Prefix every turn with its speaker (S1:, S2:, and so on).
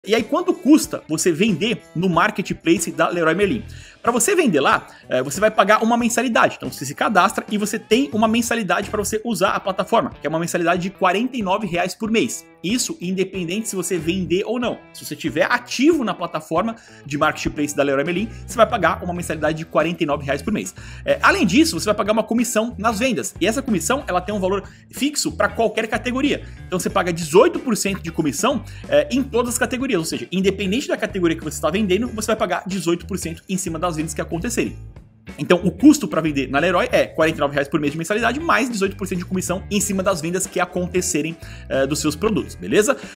S1: E aí, quanto custa você vender no marketplace da Leroy Merlin? Para você vender lá, você vai pagar uma mensalidade. Então você se cadastra e você tem uma mensalidade para você usar a plataforma, que é uma mensalidade de R$ 49,00 por mês. Isso independente se você vender ou não. Se você estiver ativo na plataforma de marketplace da Leroy Merlin, você vai pagar uma mensalidade de R$ 49,00 por mês. Além disso, você vai pagar uma comissão nas vendas. E essa comissão ela tem um valor fixo para qualquer categoria. Então você paga 18% de comissão em todas as categorias. Ou seja, independente da categoria que você está vendendo, você vai pagar 18% em cima das vendas que acontecerem. Então, o custo para vender na Leroy é R$ 49,00 por mês de mensalidade, mais 18% de comissão em cima das vendas que acontecerem dos seus produtos, beleza?